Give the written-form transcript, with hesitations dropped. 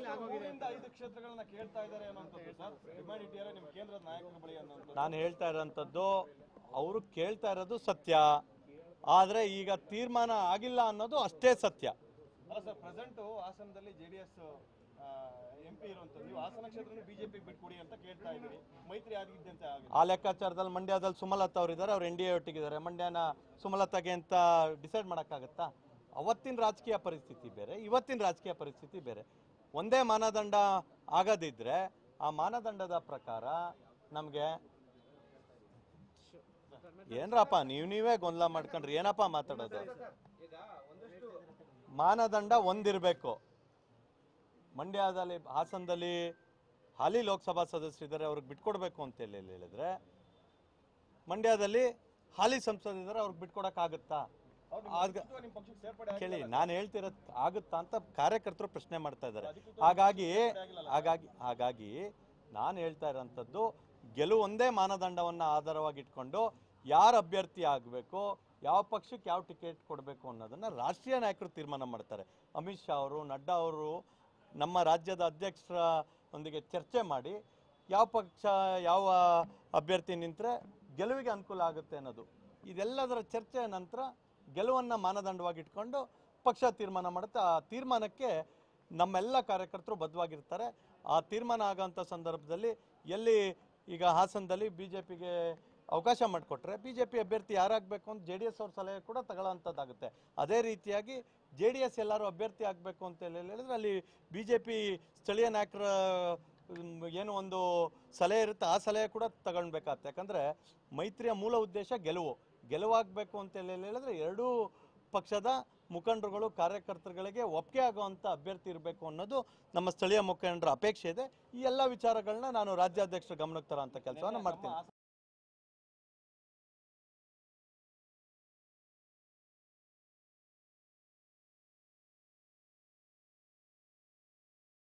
5 ಕ್ಷೇತ್ರಗಳನ್ನ ಕೇಳ್ತಾ ಇದ್ದಾರೆ ಅನ್ನೋಂಥದ್ದು ಸರ್ ಡಿಮ್ಯಾಂಡ್ ಇಟ್ಟಿದ್ದಾರೆ ನಿಮ್ಮ ಕೇಂದ್ರದ ನಾಯಕರ ಬಳಿ ಅನ್ನೋಂಥದ್ದು. ನಾನು ಹೇಳ್ತಾ ಇರೋಂಥದ್ದು ಅವರು ಕೇಳ್ತಾ ಇರೋದು ಸತ್ಯ, ಆದರೆ ಈಗ ತೀರ್ಮಾನ ಆಗಿಲ್ಲ ಅನ್ನೋದು ಅಷ್ಟೇ ಸತ್ಯ. ಅಲ್ಲ ಸರ್, ಪ್ರೆಸೆಂಟ್ ಹಾಸನದಲ್ಲಿ JDS MP ಇರುವಂತದ್ದು, ನೀವು ಹಾಸನ ಕ್ಷೇತ್ರವನ್ನು ಬಿಜೆಪಿ ಬಿಟ್ಕೊಡಿ ಅಂತ ಕೇಳ್ತಾ ಇದ್ದೀರಿ. ಮೈತ್ರಿ ಆಗಿದ್ದಂತೆ ಆಗಿದೆ. ಆ ಲೆಕ್ಕಾಚಾರದಲ್ಲಿ ಮಂಡ್ಯದಲ್ಲಿ ಸುಮಲತಾ ಅವರು ಇದ್ದಾರೆ, ಅವ್ರು NDA ಒಟ್ಟಿಗಿದ್ದಾರೆ. ಮಂಡ್ಯನ ಸುಮಲತಾಗೆ ಅಂತ ಡಿಸೈಡ್ ಮಾಡೋಕ್ಕಾಗತ್ತಾ? ಅವತ್ತಿನ ರಾಜಕೀಯ ಪರಿಸ್ಥಿತಿ ಬೇರೆ, ಇವತ್ತಿನ ರಾಜಕೀಯ ಪರಿಸ್ಥಿತಿ ಬೇರೆ. ಒಂದೇ ಮಾನದಂಡ ಆಗದಿದ್ರೆ ಆ ಮಾನದಂಡದ ಪ್ರಕಾರ ನಮಗೆ ಏನ್ರಪ್ಪ ನೀವೇ ಗೊಂದಲ ಮಾಡ್ಕೊಂಡ್ರಿ, ಏನಪ್ಪ ಮಾತಾಡೋದು? ಮಾನದಂಡ ಒಂದಿರಬೇಕು. ಮಂಡ್ಯದಲ್ಲಿ ಹಾಸನದಲ್ಲಿ ಹಾಲಿ ಲೋಕಸಭಾ ಸದಸ್ಯರಿದ್ದಾರೆ, ಅವ್ರಿಗೆ ಬಿಟ್ಕೊಡ್ಬೇಕು ಅಂತ ಹೇಳಿದ್ರೆ ಮಂಡ್ಯದಲ್ಲಿ ಹಾಲಿ ಸಂಸದರಿದ್ದಾರೆ, ಅವ್ರಿಗೆ ಬಿಟ್ಕೊಡಕ್ಕಾಗುತ್ತಾ? ಕೇಳಿ, ನಾನು ಹೇಳ್ತಿರೋದು ಆಗುತ್ತಾ ಅಂತ ಕಾರ್ಯಕರ್ತರು ಪ್ರಶ್ನೆ ಮಾಡ್ತಾ ಇದ್ದಾರೆ. ಹಾಗಾಗಿ ನಾನು ಹೇಳ್ತಾ ಇರೋಂಥದ್ದು ಗೆಲುವು ಒಂದೇ ಮಾನದಂಡವನ್ನು ಆಧಾರವಾಗಿಟ್ಕೊಂಡು ಯಾರು ಅಭ್ಯರ್ಥಿ ಆಗಬೇಕು, ಯಾವ ಪಕ್ಷಕ್ಕೆ ಯಾವ ಟಿಕೆಟ್ ಕೊಡಬೇಕು ಅನ್ನೋದನ್ನು ರಾಷ್ಟ್ರೀಯ ನಾಯಕರು ತೀರ್ಮಾನ ಮಾಡ್ತಾರೆ. ಅಮಿತ್ ಶಾ ಅವರು, ನಡ್ಡಾ ಅವರು ನಮ್ಮ ರಾಜ್ಯದ ಅಧ್ಯಕ್ಷರ ಒಂದಿಗೆ ಚರ್ಚೆ ಮಾಡಿ ಯಾವ ಪಕ್ಷ ಯಾವ ಅಭ್ಯರ್ಥಿ ನಿಂತರೆ ಗೆಲುವಿಗೆ ಅನುಕೂಲ ಆಗುತ್ತೆ ಅನ್ನೋದು, ಇದೆಲ್ಲದರ ಚರ್ಚೆಯ ನಂತರ ಗೆಲುವನ್ನು ಮಾನದಂಡವಾಗಿಟ್ಕೊಂಡು ಪಕ್ಷ ತೀರ್ಮಾನ ಮಾಡುತ್ತೆ. ಆ ತೀರ್ಮಾನಕ್ಕೆ ನಮ್ಮೆಲ್ಲ ಕಾರ್ಯಕರ್ತರು ಬದ್ಧವಾಗಿರ್ತಾರೆ. ಆ ತೀರ್ಮಾನ ಆಗೋಂಥ ಸಂದರ್ಭದಲ್ಲಿ ಎಲ್ಲಿ ಈಗ ಹಾಸನದಲ್ಲಿ BJPಗೆ ಅವಕಾಶ ಮಾಡಿಕೊಟ್ರೆ BJP ಅಭ್ಯರ್ಥಿ ಯಾರಾಗಬೇಕು ಅಂತ JDS ಅವ್ರ ಸಲಹೆ ಕೂಡ ತಗೊಳ್ಳೋಂಥದ್ದಾಗುತ್ತೆ. ಅದೇ ರೀತಿಯಾಗಿ JDS ಎಲ್ಲರೂ ಅಭ್ಯರ್ಥಿ ಆಗಬೇಕು ಅಂತ ಹೇಳಿದ್ರೆ ಅಲ್ಲಿ BJP ಸ್ಥಳೀಯ ನಾಯಕರ ಏನು ಒಂದು ಸಲಹೆ ಇರುತ್ತೆ, ಆ ಸಲಹೆ ಕೂಡ ತಗೊಳ್ಬೇಕಾಗತ್ತೆ. ಯಾಕಂದರೆ ಮೈತ್ರಿಯ ಮೂಲ ಉದ್ದೇಶ ಗೆಲುವಾಗಬೇಕು ಅಂತ ಹೇಳಿದ್ರೆ ಎರಡೂ ಪಕ್ಷದ ಮುಖಂಡರುಗಳು ಕಾರ್ಯಕರ್ತರುಗಳಿಗೆ ಒಪ್ಪಿಗೆ ಆಗುವಂಥ ಅಭ್ಯರ್ಥಿ ಇರಬೇಕು ಅನ್ನೋದು ನಮ್ಮ ಸ್ಥಳೀಯ ಮುಖಂಡರ ಅಪೇಕ್ಷೆ ಇದೆ. ಈ ಎಲ್ಲ ವಿಚಾರಗಳನ್ನ ನಾನು ರಾಜ್ಯಾಧ್ಯಕ್ಷರ ಗಮನಕ್ಕೆ ತರೋ ಅಂತ ಕೆಲಸವನ್ನು ಮಾಡ್ತೀನಿ.